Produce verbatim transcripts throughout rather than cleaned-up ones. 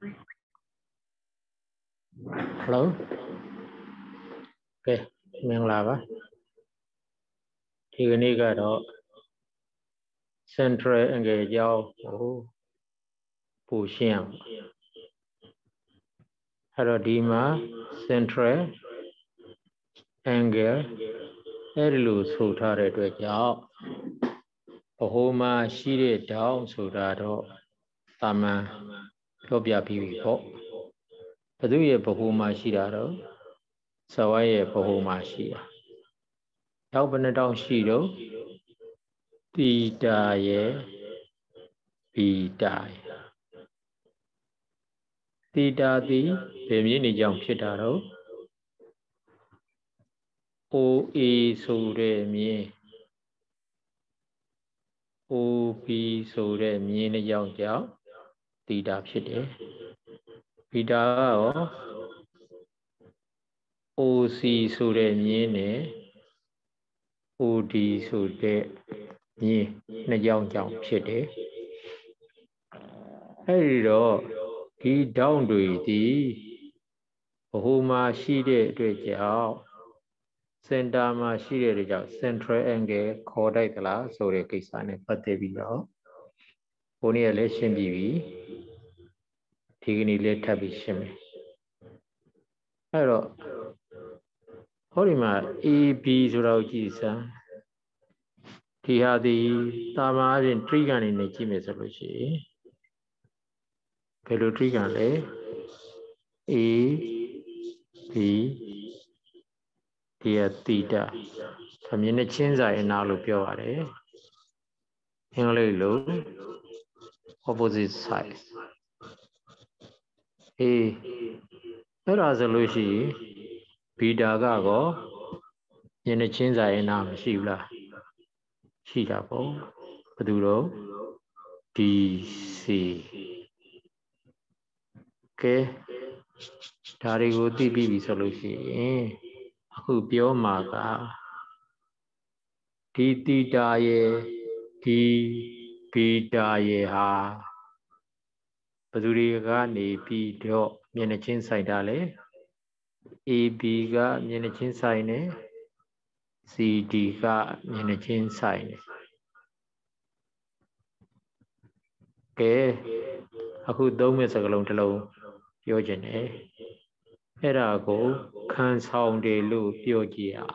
Hello. Okay, mình là ba. Thì cái này cái đó central angle giao của bù xiang. Hay là đi mà central angle ở lù số thà để đối giao. Hồ mà xí để đào số thà đó ta mà có biểu biểu bộ. Bây giờ ye hồ mà xí đó, sao ye hồ mà xí à? Đào bên đào xí đó, tì đà ye, bì đà ye. Tì đà tì, về miền này giốngဖြစ်đó đâu. O A số đề miền, O B số đề miền này giống cháu, tì đàဖြစ်đấy. Bì đà ở O C số đề miền này, O D số đề miền này giống cháuဖြစ်đấy. Hay đó, cái down đuôi thì hồ mà xí để đối cháu. Center mà xí để cháu central angle khó đại là số đề cái sản này bắt đầu bị đó. Cô này là xem bì thì cái này là tháp bị xem. Hay đó, hồi mà A B số đầu chỉ sao? Thì hà thì ta mà trên trigger này này chỉ mấy số lúc gì? Cái lúc trigger này A B thì là theta. Thằng mình nó change lại nào lúc biểu à đấy. Hình lấy lúc opposite side. A đó là số lúc gì? Beta cái có mình nó change lại nào mà xíu là xí ra bộ. Bắt đầu đó D C. Okay. Đó là cái tí bị số lúc gì? Aku biểu mà cả đi theta ye đi beta ye ha. Bắt đầu đi cái này bị đó mình nó change sai đóเลยA B cái mình nó change sai này C D cái mình nó change sai này. Okay. Aku đâu mấy số lần trở lâu biểu trên này. Cái đó có khăn xong để lưu biểu gì à?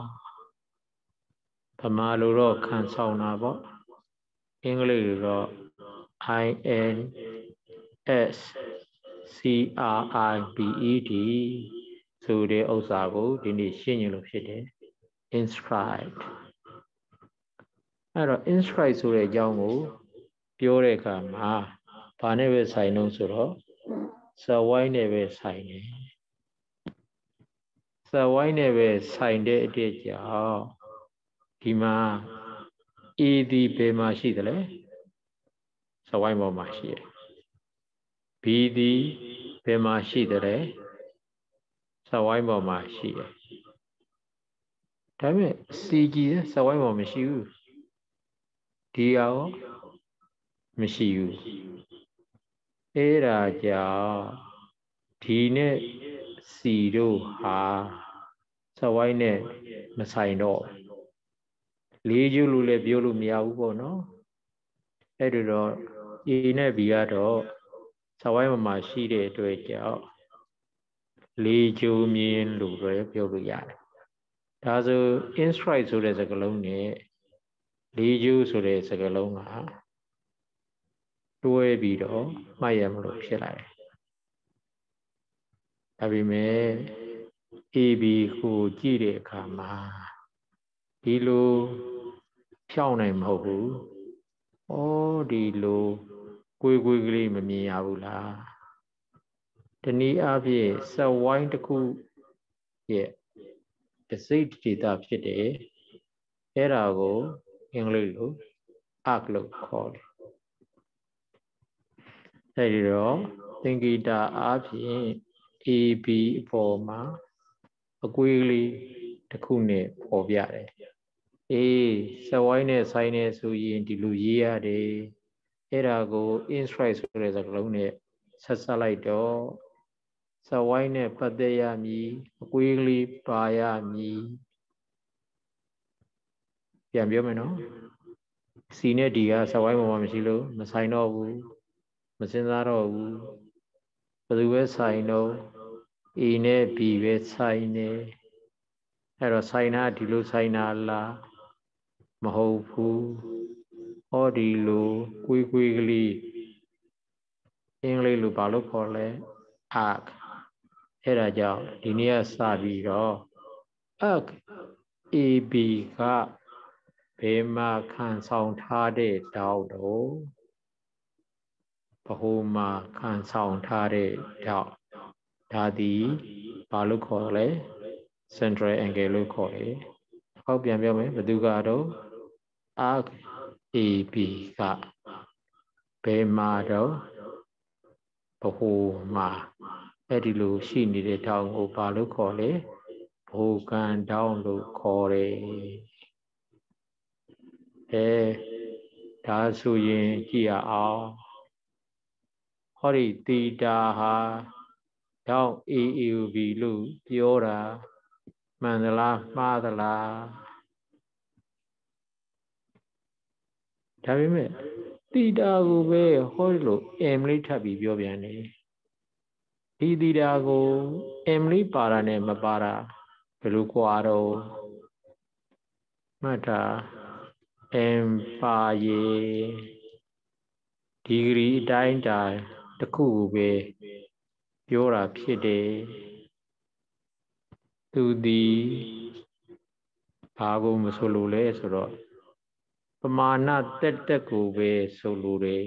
Thầm mà lưu đó khăn xong nào bộ. English đó I N S C R I B E D số đề ấu sa củaဒီနေ့ရှင်းရလို့ဖြစ်တယ် inscribed အဲ့တော့ inscribed ဆိုတဲ့အကြောင်းကိုပြောတဲ့အခါမှာဘာနဲ့ပဲဆိုင်လို့ဆိုတော့စဝိုင်းနဲ့ပဲဆိုင်တယ်စဝိုင်းနဲ့ပဲဆိုင်တဲ့အတဲ့ကြောင့်ဒီမှာ A ဒီဘယ်မှာရှိသလဲစဝိုင်းပေါ်မှာရှိတယ် B ဒီဘယ်မှာရှိသလဲစဝိုင်းပေါ်မှာရှိတယ်ဒါပေမဲ့ C ကြီးစဝိုင်းပေါ်မရှိဘူးဒီရောမရှိဘူးအဲ့ဒါကြောင့်ဒီနဲ့ C တို့ဟာစဝိုင်းနဲ့မဆိုင်တော့လေးကျိုးလို့လည်းပြောလို့မရဘူးပေါ့နော်အဲ့ဒါတော့ A နဲ့ B ကတော့စဝိုင်းပေါ်မှာရှိတဲ့အတွက်ကြောင့်လေးကျိုးမြင်လို့ပဲပြောလို့ရတယ်ဒါဆို inscribed ဆိုတဲ့စကားလုံးနဲ့လေးကျိုးဆိုတဲ့စကားလုံးကတွဲပြီးတော့မှတ်ရမလို့ဖြစ်လာတယ်ဒါပေမဲ့ A B ကိုကြည့်တဲ့အခါမှာဒီလိုဖြောင်းနိုင်မဟုတ်ဘူးဩဒီလိုကိုယ်ကိုယ်ကလေးမမြင်ရဘူးလားတနည်းအားဖြင့်စက်ဝိုင်းတစ်ခုရဲ့တစိတ်ဒေတာဖြစ်တယ်အဲ့ဒါကိုအင်္ဂလိပ်လို arc လို့ခေါ်တယ်အဲ့ဒီတော့သင်္ကေတအားဖြင့် A B အပေါ်မှာအကွေးကလေးတစ်ခုနဲ့ပေါ်ပြတယ်အေးစက်ဝိုင်းနဲ့ဆိုင်နေဆိုရင်ဒီလိုရေးရတယ်အဲ့ဒါကို inscribed ဆိုတဲ့စကားလုံးနဲ့ဆက်ဆက်လိုက်တော့စဝိုင်းနဲ့ပတ်သက်ရမည်အကွေးကလေးပါရမည်ပြန်ပြောမယ်နော်စီနဲ့ဒီကစဝိုင်းပေါ်မှာမရှိလို့မဆိုင်တော့ဘူးမစင်စားတော့ဘူးဘယ်သူပဲဆိုင်တော့ A နဲ့ B ပဲဆိုင်နေအဲ့တော့ဆိုင်တာဒီလိုဆိုင်တာလားမဟုတ်ဘူးဟောဒီလိုကွေးကွေးကလေးအင်္ဂလိပ်လိုဘာလို့ခေါ်လဲ arc အဲ့ဒါကြောင့်ဒီနေ့ကစပြီးတော့ arc A B ကဘယ်မှာခံဆောင်ထားတဲ့တောက်တော့ဘဟုမှာခံဆောင်ထားတဲ့တောက်ဒါသည်ဘာလို့ခေါ်လဲ central angle လို့ခေါ်တယ်ဟောပြန်ပြောမယ်ဘယ်သူကတော့ arc A B ကဘယ်မှာတော့ဘဟုမှာအဲ့ဒီလိုရှိနေတဲ့တောင်ကိုဘာလို့ခေါ်လဲဘဟုကန်တောင်လို့ခေါ်တယ်အဲဒါဆိုရင်ကြည့်ရအောင်ဟောဒီတီတာဟာတောင် A A B လို့ပြောတာမှန်သလားမှားသလားဒါပေမဲ့တီတာကိုပဲဟောဒီလို m လေးထပ်ပြီးပြောပြန်တယ်ဒီတီတာကို m လေးပါတာနဲ့မပါတာဘယ်လိုကွာတော့မှတ်တာ m ပါရေဒီဂရီအတိုင်းအတာတစ်ခုကိုပဲပြောတာဖြစ်တယ်သူသည်ဘာကိုမဆိုလို့လဲဆိုတော့ပမာဏတက်တက်ကိုပဲဆိုလို့တယ်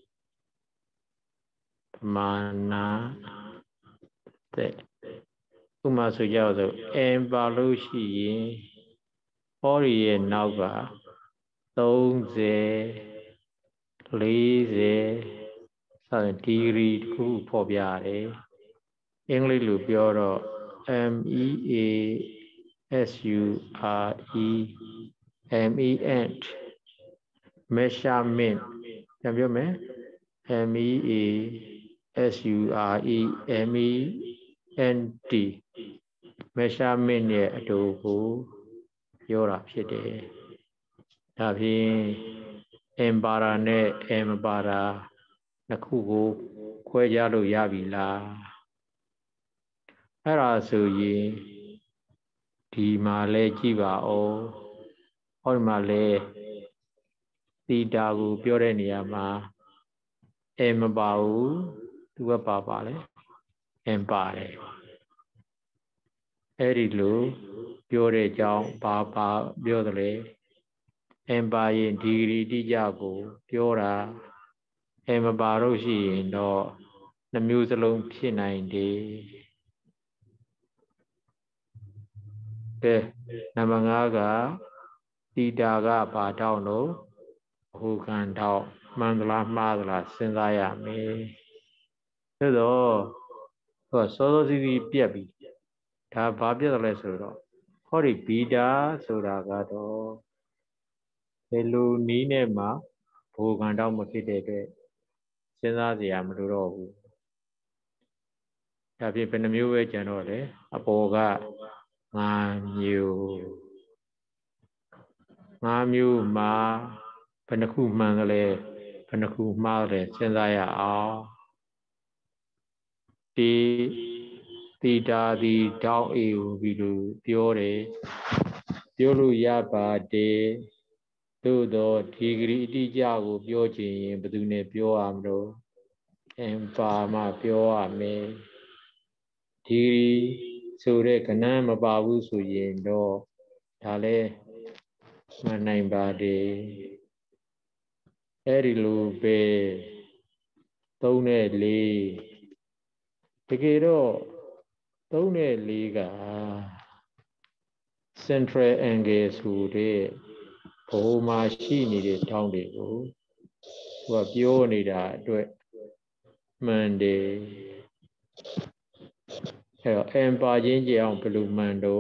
ပမာဏတက်ဥပမာဆိုကြတော့ m ပါလို့ရှိရင်ဟောဒီရဲ့နောက်ကသုံးဆယ်လေးဆယ်စသဖြင့်ဒီဂရီတစ်ခုဖော်ပြရတယ်အင်္ဂလိပ်လိုပြောတော့ M E A S U R E M E N T measurement ပြန်ပြောမယ် M E A S U R E M E N T measurement ရဲ့အတူကိုပြောတာဖြစ်တယ်ဒါဖြင့် m ပါရာနဲ့ m ပါရာနှစ်ခုကိုခွဲခြားလို့ရပြီလားအဲ့ဒါဆိုရင်ဒီမှာလဲကြည့်ပါဦးဟောဒီမှာလဲသီတာကိုပြောတဲ့နေရာမှာ m မပါဘူးသူကပါပါလဲ m ပါတယ်အဲ့ဒီလိုပြောတဲ့အကြောင်းဘာပါပြောတယ်လဲ m ပါရင်ဒီဂရီတိကျကိုပြောတာ m ပါလို့ရှိရင်တော့နှမျိုးစလုံးဖြစ်နိုင်တယ်ကဲနံပါတ်ငါးကတီတာကဘာတောင်းလို့ဘဟုကန်တောင်းမှန်သလားမှားသလားစဉ်းစားရမယ်သို့တော့ဟောစောစောစီးစီးပြက်ပြီဒါဘာပြက်တယ်လဲဆိုတော့ဟောဒီဘီတာဆိုတာကတော့ဘယ်လိုနည်းနဲ့မှဘဟုကန်တောင်းမဖြစ်တဲ့အတွက်စဉ်းစားစရာမလိုတော့ဘူးဒါဖြင့်ဘယ်နှမျိုးပဲကျန်တော့လေအပေါ်ကငါးမျိုးငါးမျိုးမှာဘယ်နှခုမှန်ကလေးဘယ်နှခုမှားတယ်စဉ်းစားရအောင်ဒီတီတာဒီတောင်း A ကိုဒီလိုပြောတယ်ပြောလို့ရပါတယ်သို့တော့ဒီဂရီအတိအကျကိုပြောချင်ရင်ဘယ်သူနဲ့ပြောရမလို့ m ပါမှပြောရမယ်ဒီဂရီဆိုတဲ့ကဏ္ဍမပါဘူးဆိုရင်တော့ဒါလည်းမှန်နိုင်ပါတယ်အဲ့ဒီလိုပဲသုံးနဲ့လေးတကယ်တော့သုံးနဲ့လေးက central angle ဆိုတဲ့ဘုံမှာရှိနေတဲ့တောင်းတွေကိုသူကပြောနေတာအတွက်မှန်တယ်အဲ့တော့ m ပါချင်းကြအောင်ဘယ်လိုမှန်တော့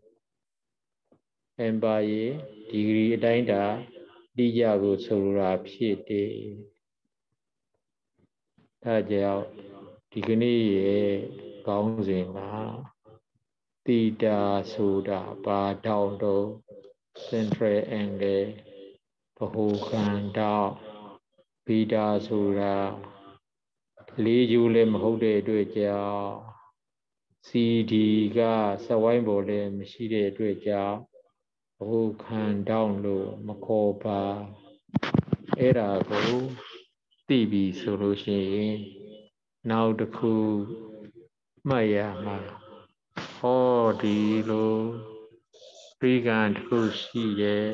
m ပါရင်ဒီဂရီအတိုင်းတာတိကျကိုဆိုလိုတာဖြစ်တယ်ဒါကြောင့်ဒီကနေ့ရဲ့ခေါင်းစဉ်ကတီတာဆိုတာဘာတောင်းတော့ central angle ဗဟိုခန္ဓာဘီတာဆိုတာလေးကျိုးလည်းမဟုတ်တဲ့အတွက်ကြောင့် စီဒီ ကစက်ဝိုင်းပေါ်လည်းမရှိတဲ့အတွက်ကြောင့်ဗဟိုခန္ဓာလို့မခေါ်ပါအဲ့ဒါကိုသိပြီဆိုလို့ရှိရင်နောက်တစ်ခုမှတ်ရမှာဟောဒီလိုtri ganတစ်ခုရှိတယ်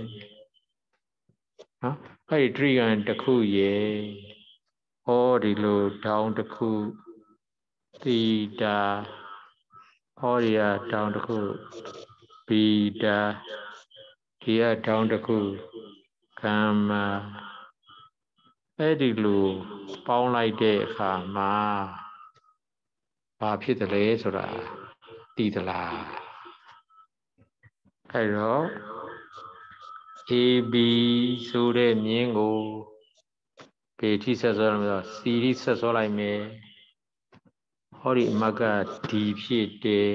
နော်အဲ့ဒီ tri gan တစ်ခုရဲ့ဟောဒီလိုတောင်းတစ်ခုသီတာဟောဒီကတောင်းတစ်ခုဘီတာဒီကတောင်းတစ်ခုဂမ္မာအဲ့ဒီလိုပေါင်းလိုက်တဲ့အခါမှာဘာဖြစ်တယ်လဲဆိုတာသိသလားအဲ့တော့ A B ဆိုတဲ့မြင်းကိုပေထိဆက်ဆွဲလို့ဆို C ထိဆက်ဆွဲလိုက်မယ်ဟောဒီအမက D ဖြစ်တယ်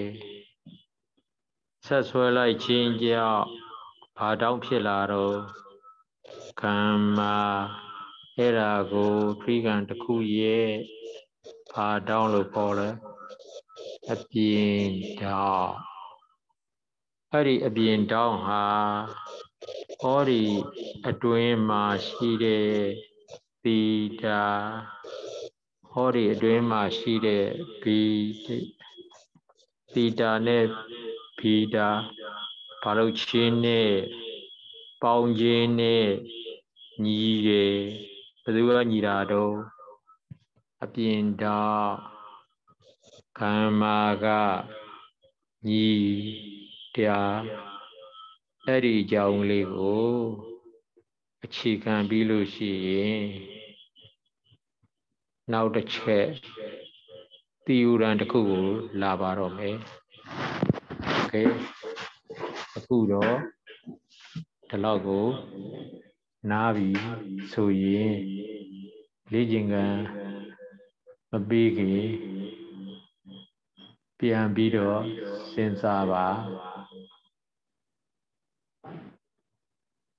ဆက်ဆွဲလိုက်ခြင်းကြောင့်ဘာတောင်းဖြစ်လာတော့ကမ္မာအဲ့ဒါကို tri gan တစ်ခုရဲ့ဘာတောင်းလို့ခေါ်လဲအပြင်တောင်းအဲ့ဒီအပြင်တောင်းဟာဟောဒီအတွင်းမှာရှိတဲ့သီတာဟောဒီအတွင်းမှာရှိတဲ့ဘီသီတာနဲ့ဘီတာဘာလို့ချင်းနဲ့ပေါင်းခြင်းနဲ့ညီတယ်ဘယ်သူကညီတာတော့အပြင်တော့ကမ္မာကညီတရားအဲ့ဒီအကြောင်းလေးကိုအခြေခံပြီးလို့ရှိရင်နောက်တစ်ချက်သီယူရန်တစ်ခုကိုလာပါတော့မယ်โอเคအခုတော့ဒီလောက်ကိုနားပြီဆိုရင်လေ့ကျင့်ခန်းမပေးခင်ပြန်ပြီးတော့စဉ်းစားပါ